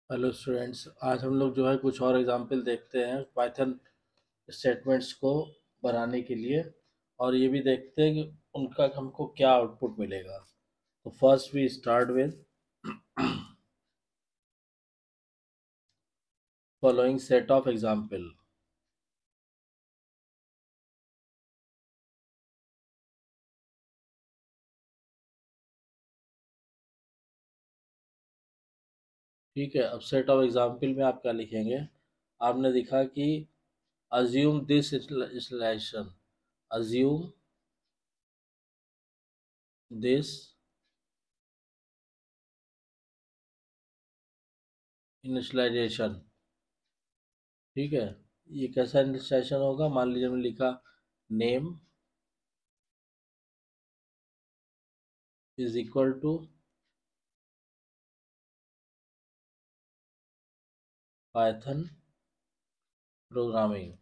Hello students, आज हम लोग जो है कुछ और एग्जाम्पल देखते हैं पाइथन स्टेटमेंट्स को बनाने के लिए। और ये भी देखते हैं कि उनका हमको क्या आउटपुट मिलेगा। तो first we start with following set of example. ठीक है, अब सेट ऑफ एग्जाम्पल में आप क्या लिखेंगे? आपने लिखा कि assume this installation, assume this initialization. ठीक है, ये कैसा इनिशियलाइजेशन होगा? मान लीजिए हमने लिखा name is equal to Python programming.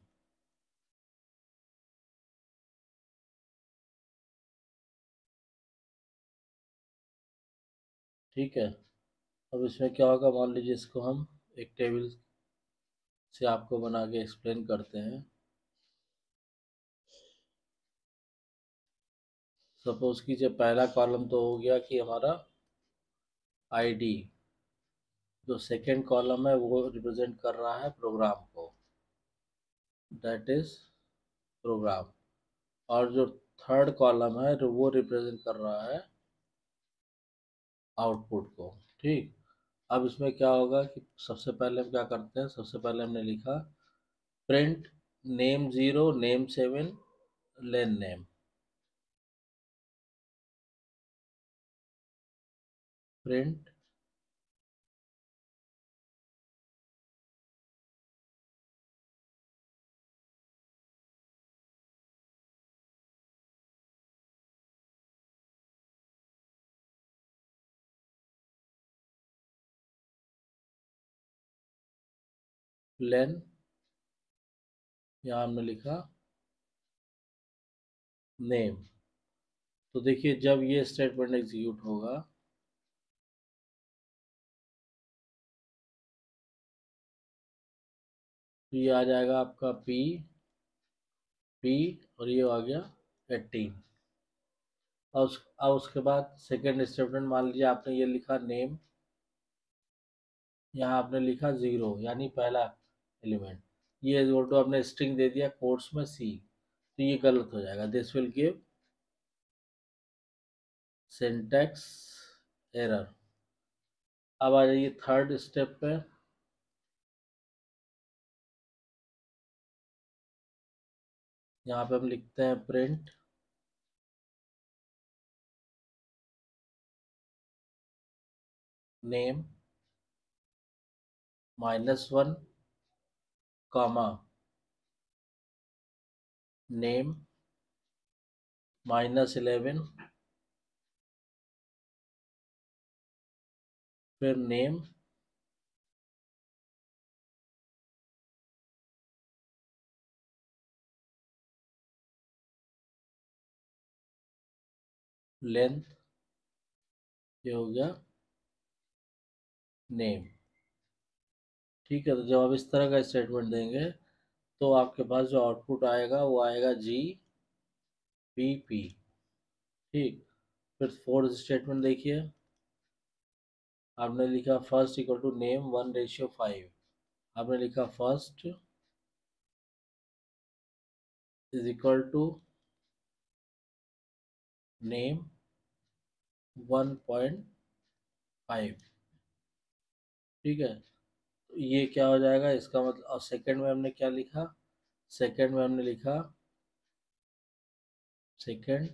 ठीक है, अब इसमें क्या होगा? मान लीजिए इसको हम एक टेबल से आपको बना के एक्सप्लेन करते हैं। सपोज कीजिए पहला कॉलम तो हो गया कि हमारा आईडी, जो सेकंड कॉलम है वो रिप्रेजेंट कर रहा है प्रोग्राम को, दैट इज प्रोग्राम। और जो थर्ड कॉलम है तो वो रिप्रेजेंट कर रहा है आउटपुट को। ठीक, अब इसमें क्या होगा कि सबसे पहले हम क्या करते हैं? सबसे पहले हमने लिखा print name 0 name 7 len name. Print len, यहाँ हमने लिखा नेम। तो देखिए जब ये स्टेटमेंट एग्जीक्यूट होगा तो ये आ जाएगा आपका पी पी, और ये आ गया 18। और उसके बाद सेकेंड स्टेटमेंट, मान लीजिए आपने ये लिखा नेम, यहाँ आपने लिखा 0 यानी पहला एलिमेंट, ये फोटो आपने स्ट्रिंग दे दिया कोट्स में सी, तो ये गलत हो जाएगा। This will give syntax error. अब आ जाइए थर्ड स्टेप पे। यहाँ पे हम लिखते हैं प्रिंट नेम -1 कॉमा नेम -11, फिर नेम लेंथ, ये हो गया नेम। ठीक है, तो जब आप इस तरह का स्टेटमेंट देंगे तो आपके पास जो आउटपुट आएगा वो आएगा GPP। ठीक, फिर फोर्थ स्टेटमेंट देखिए, आपने लिखा फर्स्ट इक्वल टू नेम 1:5। आपने लिखा first is equal to name 1.5। ठीक है, तो ये क्या हो जाएगा इसका मतलब? और सेकंड में हमने क्या लिखा? सेकंड में हमने लिखा सेकंड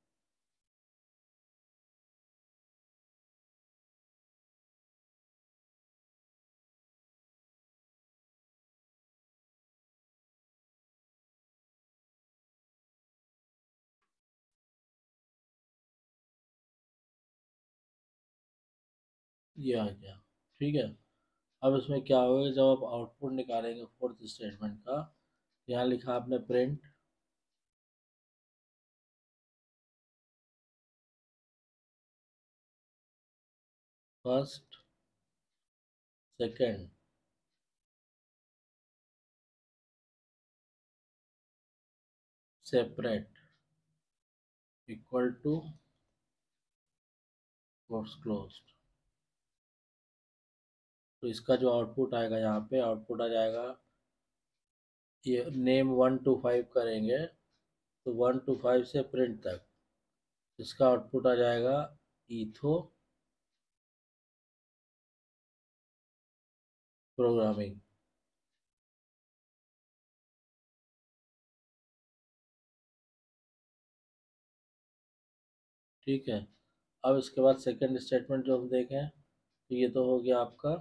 ये आ गया। ठीक है, अब इसमें क्या होगा जब आप आउटपुट निकालेंगे फोर्थ स्टेटमेंट का, यहाँ लिखा आपने print first second separate equal to quotes closed. तो इसका जो आउटपुट आएगा, यहाँ पे आउटपुट आ जाएगा, ये नेम 1 to 5 करेंगे तो 1 to 5 से प्रिंट तक इसका आउटपुट आ जाएगा ईथो प्रोग्रामिंग। ठीक है। अब इसके बाद सेकंड स्टेटमेंट जो हम देखें, तो ये तो हो गया आपका,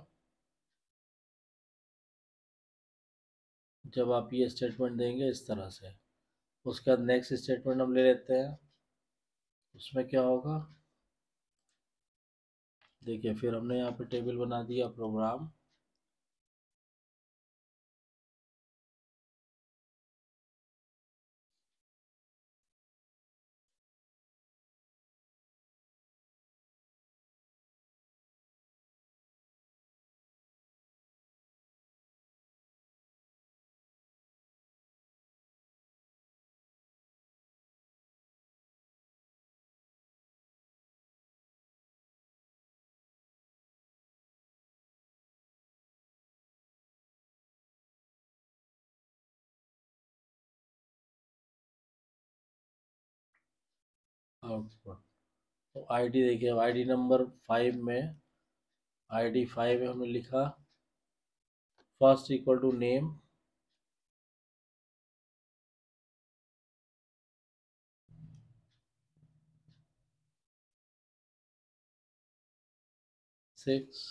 जब आप ये स्टेटमेंट देंगे इस तरह से। उसके बाद नेक्स्ट स्टेटमेंट हम ले लेते हैं, उसमें क्या होगा देखिए। फिर हमने यहाँ पे टेबल बना दिया प्रोग्राम, आउटपुट। तो आईडी देखिए, आईडी नंबर 5 में, आईडी 5 में हमने लिखा first equal to name, six,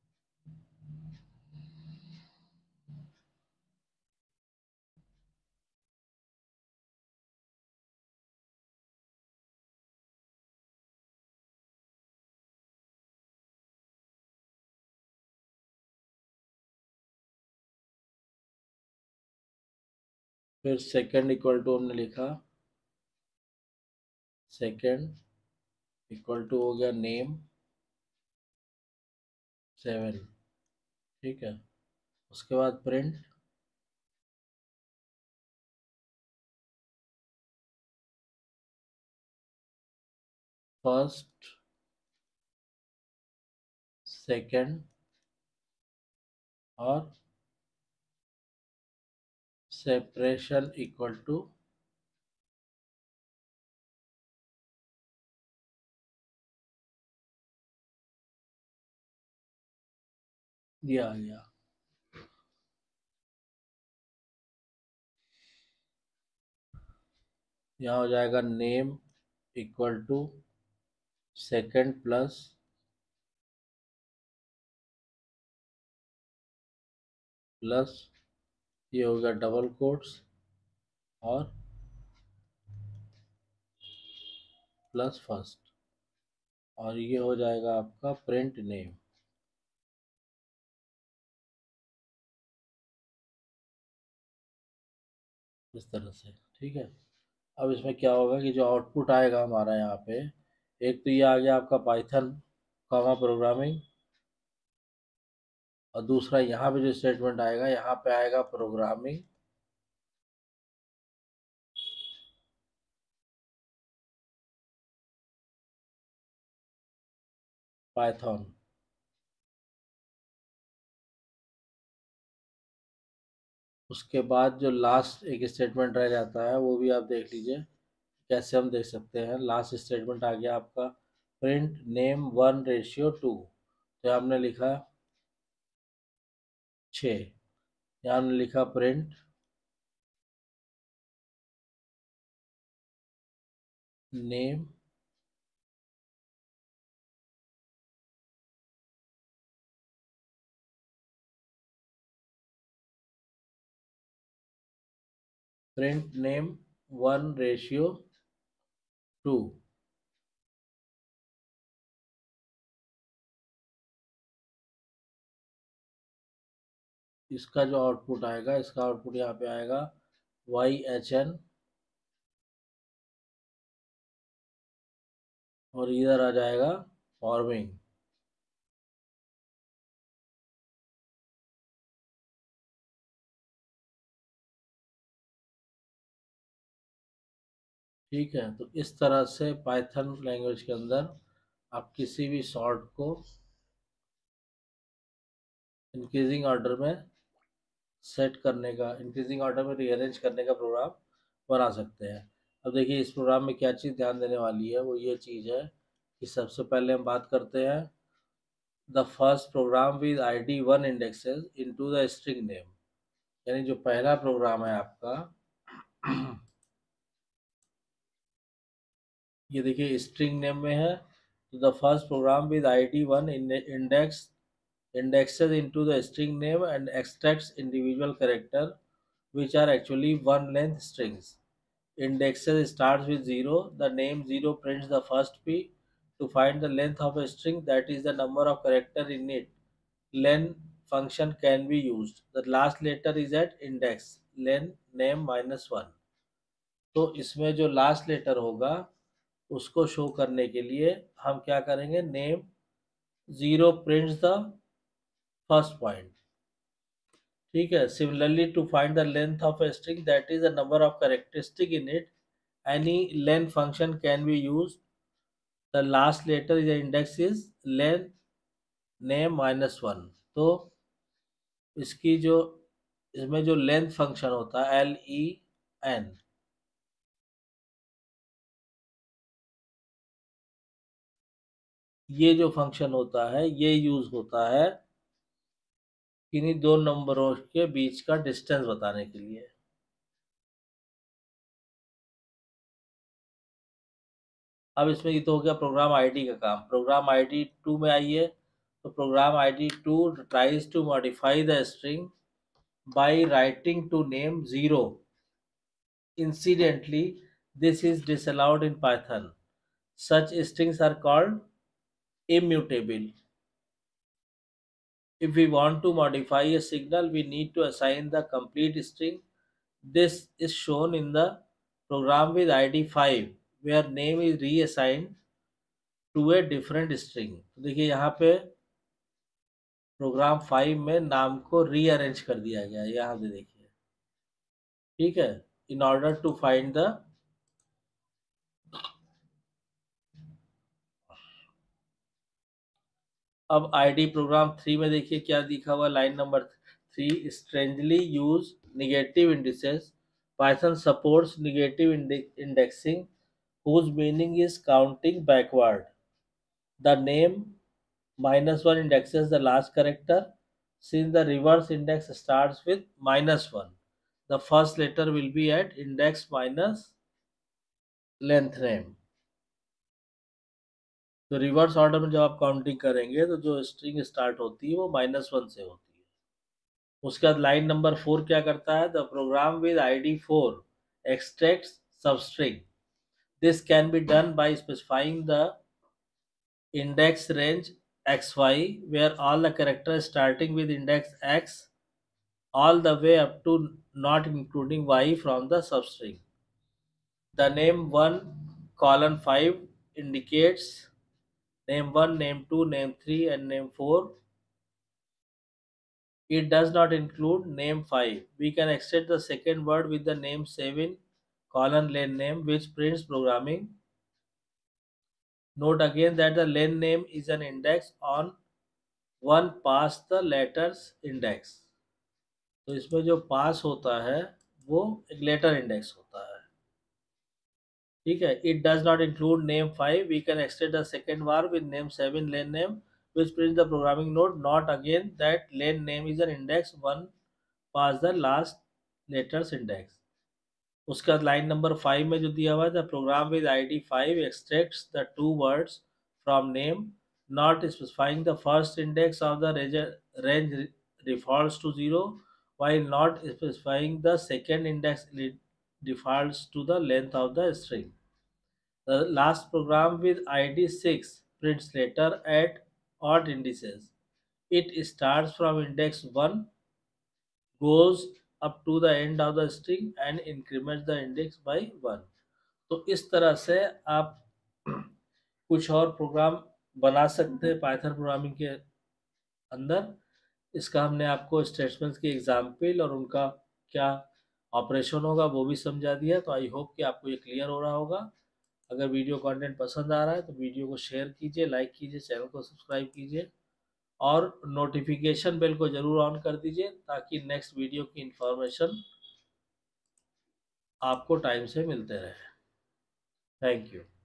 फिर सेकंड इक्वल टू हमने लिखा, सेकंड इक्वल टू हो गया नेम 7। ठीक है। उसके बाद प्रिंट फर्स्ट, सेकंड और सेपरेशन इक्वल टू, दिया गया। यहाँ हो जाएगा name equal to second plus plus, ये हो गया डबल कोट्स और प्लस फर्स्ट, और ये हो जाएगा आपका प्रिंट नेम, इस तरह से। ठीक है। अब इसमें क्या होगा कि जो आउटपुट आएगा हमारा यहाँ पे, एक तो ये आ गया आपका पाइथन कॉमा प्रोग्रामिंग, और दूसरा यहाँ पे जो स्टेटमेंट आएगा, यहाँ पे आएगा प्रोग्रामिंग पाइथन। उसके बाद जो लास्ट एक स्टेटमेंट रह जाता है, वो भी आप देख लीजिए कैसे हम देख सकते हैं। लास्ट स्टेटमेंट आ गया आपका प्रिंट नेम 1:2। तो हमने लिखा 6, यहाँ हमने लिखा प्रिंट नेम प्रिंट नेम 1:2। इसका जो आउटपुट आएगा, इसका आउटपुट यहाँ पे आएगा YHN, और इधर आ जाएगा फॉर्मिंग। ठीक है, तो इस तरह से पाइथन लैंग्वेज के अंदर आप किसी भी सॉर्ट को इंक्रीजिंग ऑर्डर में सेट करने का, इंक्रीजिंग ऑर्डर में रीअरेंज करने का प्रोग्राम बना सकते हैं। अब देखिए इस प्रोग्राम में क्या चीज़ ध्यान देने वाली है, वो ये चीज़ है कि सबसे पहले हम बात करते हैं the first program with ID 1 indexes into the string name. यानी जो पहला प्रोग्राम है आपका ये देखिए स्ट्रिंग नेम में है, तो the first program with ID 1 indexes into the string name and extracts individual character which are actually one length strings. Indexes starts with 0. The name 0 prints the first P. To find the length of a string, that is the number of character in it, len function can be used. The last letter is at index, len name -1. तो इसमें जो last letter होगा उसको show करने के लिए हम क्या करेंगे, name 0 prints the first point. ठीक है, similarly to find the length of a string that is the number of characteristic in it, any length function can be use. The last letter is index is length name -1। तो इसकी जो इसमें जो length function होता है LEN, ये जो function होता है ये यूज होता है किन्हीं दो नंबरों के बीच का डिस्टेंस बताने के लिए। अब इसमें ये तो हो गया प्रोग्राम आईडी का काम। प्रोग्राम आईडी 2 में आइए, तो program ID 2 tries to modify the string by writing to name 0। Incidentally this is disallowed in Python. Such strings are called immutable. If we want to modify a signal, we need to assign the complete string. This is shown in the program with ID 5, where name is reassigned to a different string. तो देखिए यहाँ पे programme 5 में नाम को rearrange कर दिया गया है, यहाँ से देखिए। ठीक है, in order to find the, अब आईडी प्रोग्राम 3 में देखिए क्या लिखा हुआ, line number 3, strangely use negative indices. Python supports negative indexing whose meaning is counting backward. The name -1 indexes the last character. Since the reverse index starts with -1, the first letter will be at index minus length name. तो reverse order में जब आप counting करेंगे तो जो string start होती है वो -1 से होती है। उसके बाद लाइन नंबर 4 क्या करता है, the program with ID 4 extracts substring. This can be done by specifying the index range xy, where all the characters starting with index x all the way up to not including y from the substring. The name 1 colon 5 indicates name 1, name 2, name 3 and name 4. It does not include name 5. We can extend the second word with the name 7 colon len name, which prints programming. Note again that the len name is an index on one past the letters index. तो इसमें जो पास होता है वो एक letter index होता है। ठीक है, it does not include name 5. We can extend the second war with name 7 len name which prints the programming node. Not again that len name is an index 1 past the last letters index. उसके बाद line number 5 में जो दिया हुआ है, the program with ID 5 extracts the two words from name, not specifying the first index of the range defaults to 0, while not specifying the second index defaults to the length of the string. The last program with ID 6 prints letter at odd indices. It starts from index 1, goes up to the end of the string and increments the index by 1. तो इस तरह से आप कुछ और programme बना सकते हैं पाइथन प्रोग्रामिंग के अंदर। इसका हमने आपको स्टेटमेंट्स की एग्जाम्पल और उनका क्या ऑपरेशन होगा वो भी समझा दिया। तो आई होप कि आपको ये क्लियर हो रहा होगा। अगर वीडियो कंटेंट पसंद आ रहा है तो वीडियो को शेयर कीजिए, लाइक कीजिए, चैनल को सब्सक्राइब कीजिए और नोटिफिकेशन बेल को ज़रूर ऑन कर दीजिए ताकि नेक्स्ट वीडियो की इंफॉर्मेशन आपको टाइम से मिलते रहे। Thank you.